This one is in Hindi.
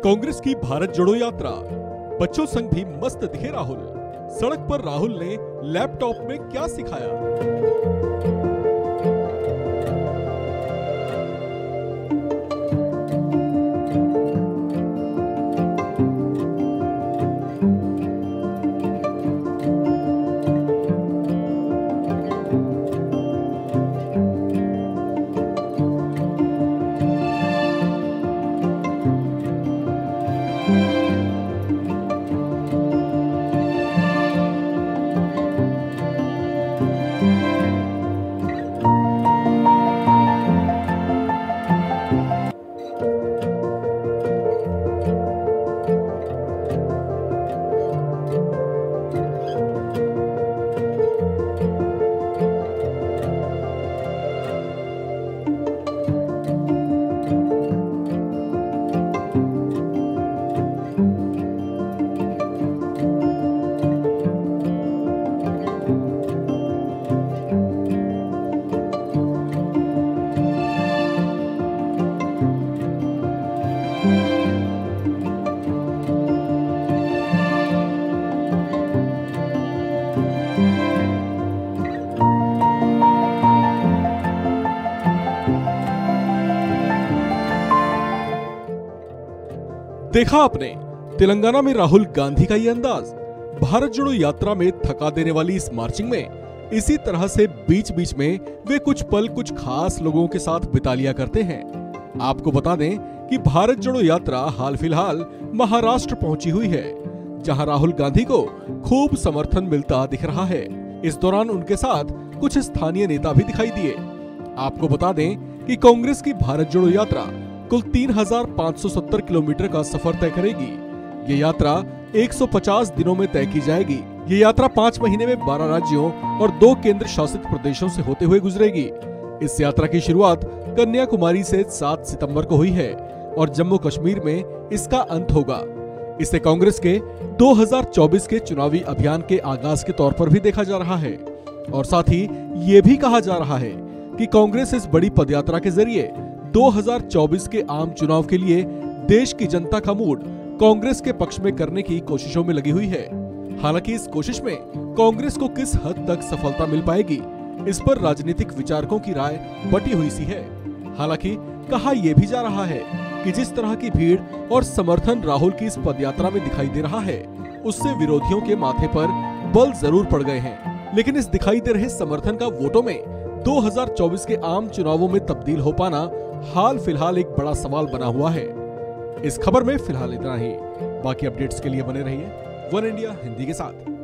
कांग्रेस की भारत जोड़ो यात्रा, बच्चों संग भी मस्त दिखे राहुल। सड़क पर राहुल ने लैपटॉप में क्या सिखाया? देखा आपने तेलंगाना में राहुल गांधी का ये अंदाज। भारत जोड़ो यात्रा में थका देने वाली इस मार्चिंग में इसी तरह से बीच बीच में वे कुछ पल कुछ खास लोगों के साथ बिता लिया करते हैं। आपको बता दें कि भारत जोड़ो यात्रा हाल फिलहाल महाराष्ट्र पहुंची हुई है, जहां राहुल गांधी को खूब समर्थन मिलता दिख रहा है। इस दौरान उनके साथ कुछ स्थानीय नेता भी दिखाई दिए। आपको बता दें कि कांग्रेस की भारत जोड़ो यात्रा कुल 3,570 किलोमीटर का सफर तय करेगी। ये यात्रा 150 दिनों में तय की जाएगी। ये यात्रा 5 महीने में 12 राज्यों और 2 केंद्र शासित प्रदेशों से होते हुए गुजरेगी। इस यात्रा की शुरुआत कन्याकुमारी से 7 सितंबर को हुई है और जम्मू कश्मीर में इसका अंत होगा। इसे कांग्रेस के 2024 के चुनावी अभियान के आगाज के तौर पर भी देखा जा रहा है और साथ ही ये भी कहा जा रहा है कि कांग्रेस इस बड़ी पदयात्रा के जरिए 2024 के आम चुनाव के लिए देश की जनता का मूड कांग्रेस के पक्ष में करने की कोशिशों में लगी हुई है। हालांकि इस कोशिश में कांग्रेस को किस हद तक सफलता मिल पाएगी, इस पर राजनीतिक विचारकों की राय बटी हुई सी है। हालांकि कहा यह भी जा रहा है कि जिस तरह की भीड़ और समर्थन राहुल की इस पदयात्रा में दिखाई दे रहा है, उससे विरोधियों के माथे पर बल जरूर पड़ गए हैं। लेकिन इस दिखाई दे रहे समर्थन का वोटों में 2024 के आम चुनावों में तब्दील हो पाना हाल फिलहाल एक बड़ा सवाल बना हुआ है। इस खबर में फिलहाल इतना ही। बाकी अपडेट्स के लिए बने रहिए वन इंडिया हिंदी के साथ।